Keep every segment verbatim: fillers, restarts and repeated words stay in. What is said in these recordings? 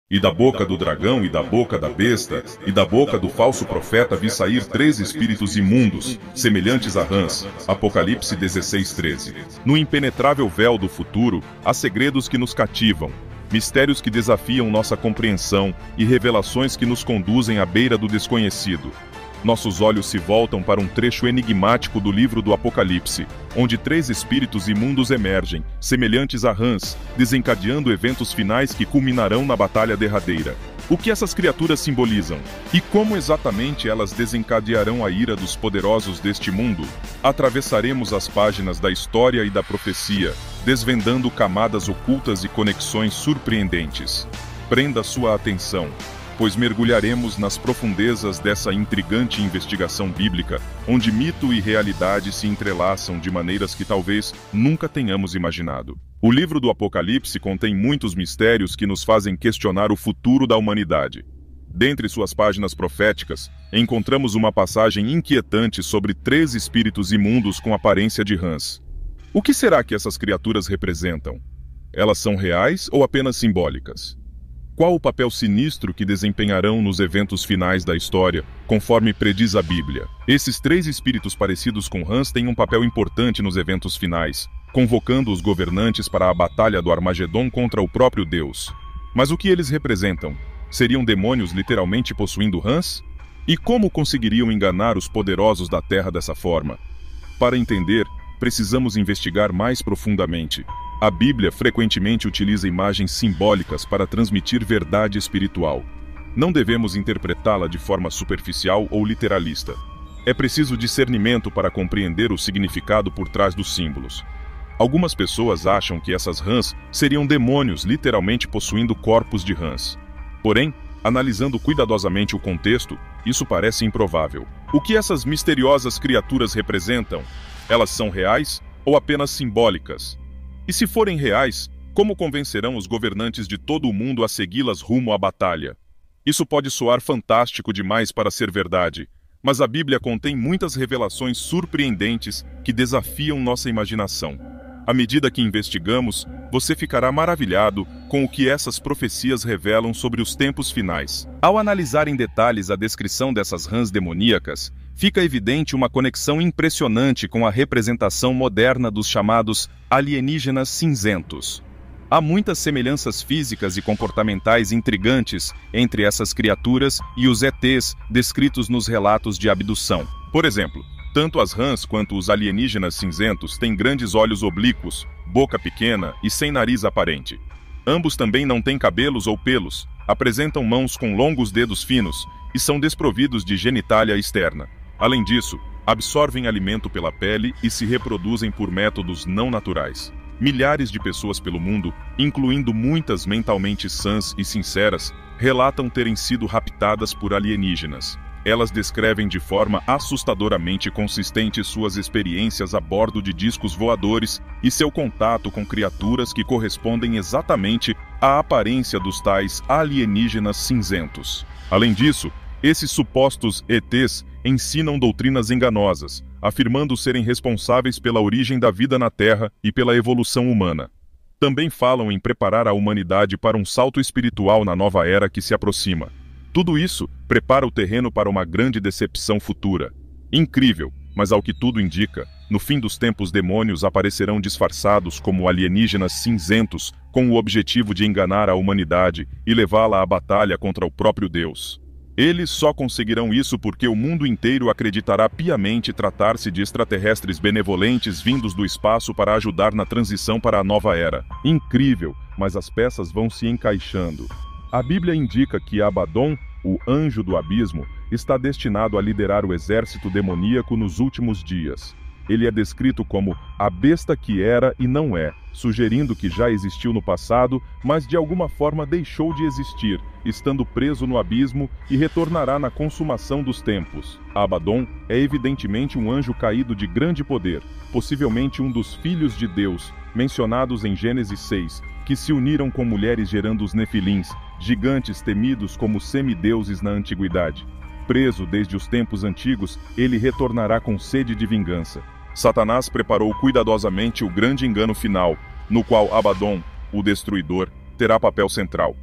E da boca do dragão e da boca da besta, e da boca do falso profeta vi sair três espíritos imundos, semelhantes a rãs. Apocalipse dezesseis, treze. No impenetrável véu do futuro, há segredos que nos cativam, mistérios que desafiam nossa compreensão e revelações que nos conduzem à beira do desconhecido. Nossos olhos se voltam para um trecho enigmático do livro do Apocalipse, onde três espíritos imundos emergem, semelhantes a rãs, desencadeando eventos finais que culminarão na batalha derradeira. O que essas criaturas simbolizam? E como exatamente elas desencadearão a ira dos poderosos deste mundo? Atravessaremos as páginas da história e da profecia, desvendando camadas ocultas e conexões surpreendentes. Prenda sua atenção, pois mergulharemos nas profundezas dessa intrigante investigação bíblica, onde mito e realidade se entrelaçam de maneiras que talvez nunca tenhamos imaginado. O livro do Apocalipse contém muitos mistérios que nos fazem questionar o futuro da humanidade. Dentre suas páginas proféticas, encontramos uma passagem inquietante sobre três espíritos imundos com aparência de rãs. O que será que essas criaturas representam? Elas são reais ou apenas simbólicas? Qual o papel sinistro que desempenharão nos eventos finais da história, conforme prediz a Bíblia? Esses três espíritos parecidos com rãs têm um papel importante nos eventos finais, convocando os governantes para a batalha do Armagedon contra o próprio Deus. Mas o que eles representam? Seriam demônios literalmente possuindo rãs? E como conseguiriam enganar os poderosos da Terra dessa forma? Para entender, precisamos investigar mais profundamente. A Bíblia frequentemente utiliza imagens simbólicas para transmitir verdade espiritual. Não devemos interpretá-la de forma superficial ou literalista. É preciso discernimento para compreender o significado por trás dos símbolos. Algumas pessoas acham que essas rãs seriam demônios literalmente possuindo corpos de rãs. Porém, analisando cuidadosamente o contexto, isso parece improvável. O que essas misteriosas criaturas representam? Elas são reais ou apenas simbólicas? E se forem reais, como convencerão os governantes de todo o mundo a segui-las rumo à batalha? Isso pode soar fantástico demais para ser verdade, mas a Bíblia contém muitas revelações surpreendentes que desafiam nossa imaginação. À medida que investigamos, você ficará maravilhado com o que essas profecias revelam sobre os tempos finais. Ao analisar em detalhes a descrição dessas rãs demoníacas, fica evidente uma conexão impressionante com a representação moderna dos chamados alienígenas cinzentos. Há muitas semelhanças físicas e comportamentais intrigantes entre essas criaturas e os E Tês descritos nos relatos de abdução. Por exemplo, tanto as rãs quanto os alienígenas cinzentos têm grandes olhos oblíquos, boca pequena e sem nariz aparente. Ambos também não têm cabelos ou pelos, apresentam mãos com longos dedos finos e são desprovidos de genitália externa. Além disso, absorvem alimento pela pele e se reproduzem por métodos não naturais. Milhares de pessoas pelo mundo, incluindo muitas mentalmente sãs e sinceras, relatam terem sido raptadas por alienígenas. Elas descrevem de forma assustadoramente consistente suas experiências a bordo de discos voadores e seu contato com criaturas que correspondem exatamente à aparência dos tais alienígenas cinzentos. Além disso, esses supostos E Tês ensinam doutrinas enganosas, afirmando serem responsáveis pela origem da vida na Terra e pela evolução humana. Também falam em preparar a humanidade para um salto espiritual na nova era que se aproxima. Tudo isso prepara o terreno para uma grande decepção futura. Incrível, mas ao que tudo indica, no fim dos tempos demônios aparecerão disfarçados como alienígenas cinzentos com o objetivo de enganar a humanidade e levá-la à batalha contra o próprio Deus. Eles só conseguirão isso porque o mundo inteiro acreditará piamente tratar-se de extraterrestres benevolentes vindos do espaço para ajudar na transição para a nova era. Incrível, mas as peças vão se encaixando. A Bíblia indica que Abaddon, o anjo do abismo, está destinado a liderar o exército demoníaco nos últimos dias. Ele é descrito como a besta que era e não é, sugerindo que já existiu no passado, mas de alguma forma deixou de existir, estando preso no abismo e retornará na consumação dos tempos. Abaddon é evidentemente um anjo caído de grande poder, possivelmente um dos filhos de Deus, mencionados em Gênesis seis, que se uniram com mulheres gerando os nefilins, gigantes temidos como semideuses na antiguidade. Preso desde os tempos antigos, ele retornará com sede de vingança. Satanás preparou cuidadosamente o grande engano final, no qual Abaddon, o destruidor, terá papel central.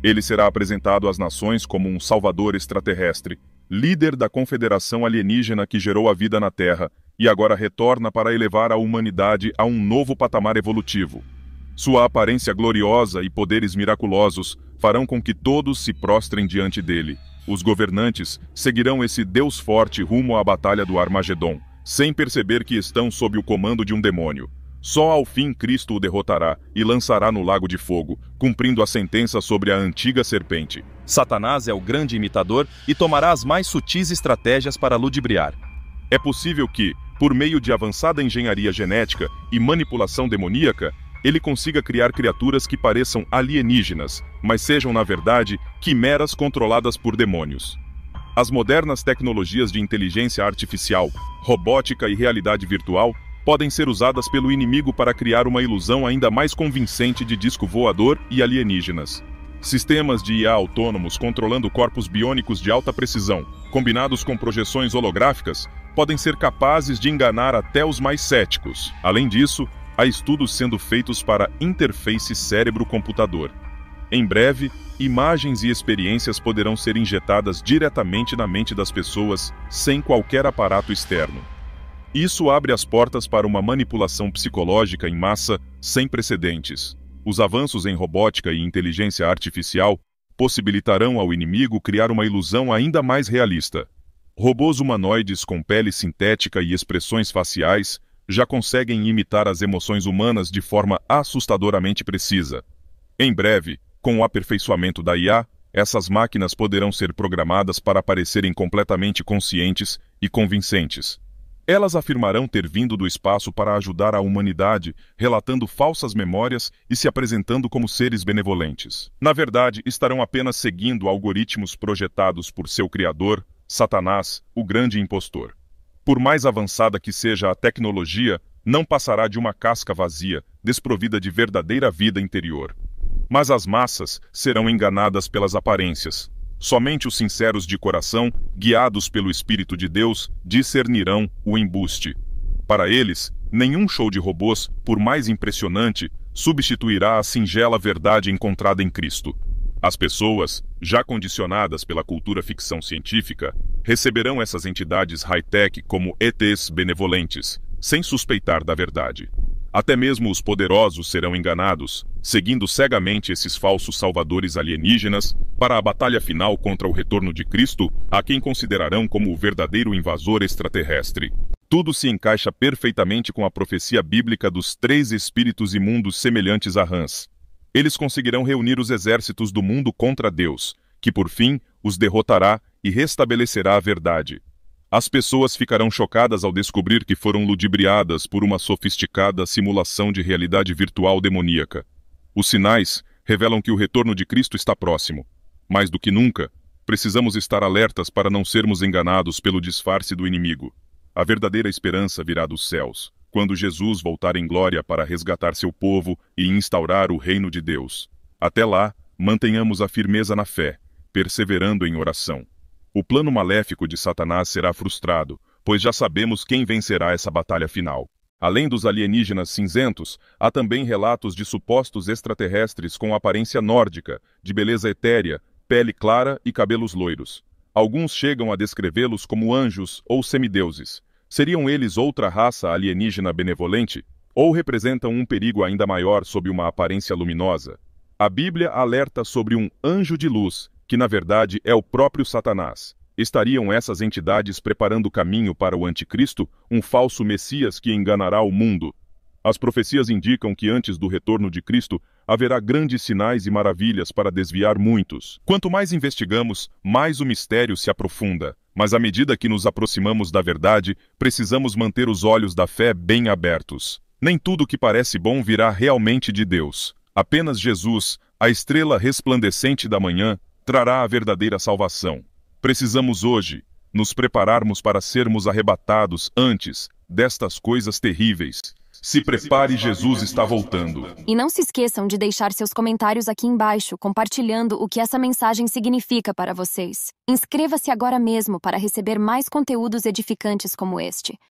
Ele será apresentado às nações como um salvador extraterrestre, líder da confederação alienígena que gerou a vida na Terra e agora retorna para elevar a humanidade a um novo patamar evolutivo. Sua aparência gloriosa e poderes miraculosos farão com que todos se prostrem diante dele. Os governantes seguirão esse Deus forte rumo à batalha do Armagedon, sem perceber que estão sob o comando de um demônio. Só ao fim Cristo o derrotará e lançará no lago de fogo, cumprindo a sentença sobre a antiga serpente. Satanás é o grande imitador e tomará as mais sutis estratégias para ludibriar. É possível que, por meio de avançada engenharia genética e manipulação demoníaca, ele consiga criar criaturas que pareçam alienígenas, mas sejam, na verdade, quimeras controladas por demônios. As modernas tecnologias de inteligência artificial, robótica e realidade virtual podem ser usadas pelo inimigo para criar uma ilusão ainda mais convincente de disco voador e alienígenas. Sistemas de I A autônomos controlando corpos biônicos de alta precisão, combinados com projeções holográficas, podem ser capazes de enganar até os mais céticos. Além disso, há estudos sendo feitos para interface cérebro-computador. Em breve, imagens e experiências poderão ser injetadas diretamente na mente das pessoas, sem qualquer aparato externo. Isso abre as portas para uma manipulação psicológica em massa sem precedentes. Os avanços em robótica e inteligência artificial possibilitarão ao inimigo criar uma ilusão ainda mais realista. Robôs humanoides com pele sintética e expressões faciais já conseguem imitar as emoções humanas de forma assustadoramente precisa. Em breve, com o aperfeiçoamento da I A, essas máquinas poderão ser programadas para parecerem completamente conscientes e convincentes. Elas afirmarão ter vindo do espaço para ajudar a humanidade, relatando falsas memórias e se apresentando como seres benevolentes. Na verdade, estarão apenas seguindo algoritmos projetados por seu criador, Satanás, o grande impostor. Por mais avançada que seja a tecnologia, não passará de uma casca vazia, desprovida de verdadeira vida interior. Mas as massas serão enganadas pelas aparências. Somente os sinceros de coração, guiados pelo Espírito de Deus, discernirão o embuste. Para eles, nenhum show de robôs, por mais impressionante, substituirá a singela verdade encontrada em Cristo. As pessoas, já condicionadas pela cultura ficção científica, receberão essas entidades high-tech como E Tês benevolentes, sem suspeitar da verdade. Até mesmo os poderosos serão enganados, seguindo cegamente esses falsos salvadores alienígenas para a batalha final contra o retorno de Cristo, a quem considerarão como o verdadeiro invasor extraterrestre. Tudo se encaixa perfeitamente com a profecia bíblica dos três espíritos imundos semelhantes a rãs. Eles conseguirão reunir os exércitos do mundo contra Deus, que por fim os derrotará e restabelecerá a verdade. As pessoas ficarão chocadas ao descobrir que foram ludibriadas por uma sofisticada simulação de realidade virtual demoníaca. Os sinais revelam que o retorno de Cristo está próximo. Mais do que nunca, precisamos estar alertas para não sermos enganados pelo disfarce do inimigo. A verdadeira esperança virá dos céus, quando Jesus voltar em glória para resgatar seu povo e instaurar o reino de Deus. Até lá, mantenhamos a firmeza na fé, perseverando em oração. O plano maléfico de Satanás será frustrado, pois já sabemos quem vencerá essa batalha final. Além dos alienígenas cinzentos, há também relatos de supostos extraterrestres com aparência nórdica, de beleza etérea, pele clara e cabelos loiros. Alguns chegam a descrevê-los como anjos ou semideuses. Seriam eles outra raça alienígena benevolente? Ou representam um perigo ainda maior sob uma aparência luminosa? A Bíblia alerta sobre um anjo de luz, que na verdade é o próprio Satanás. Estariam essas entidades preparando o caminho para o anticristo, um falso Messias que enganará o mundo? As profecias indicam que antes do retorno de Cristo haverá grandes sinais e maravilhas para desviar muitos. Quanto mais investigamos, mais o mistério se aprofunda. Mas à medida que nos aproximamos da verdade, precisamos manter os olhos da fé bem abertos. Nem tudo que parece bom virá realmente de Deus. Apenas Jesus, a estrela resplandecente da manhã, trará a verdadeira salvação. Precisamos hoje nos prepararmos para sermos arrebatados antes destas coisas terríveis. Se prepare, Jesus está voltando. E não se esqueçam de deixar seus comentários aqui embaixo, compartilhando o que essa mensagem significa para vocês. Inscreva-se agora mesmo para receber mais conteúdos edificantes como este.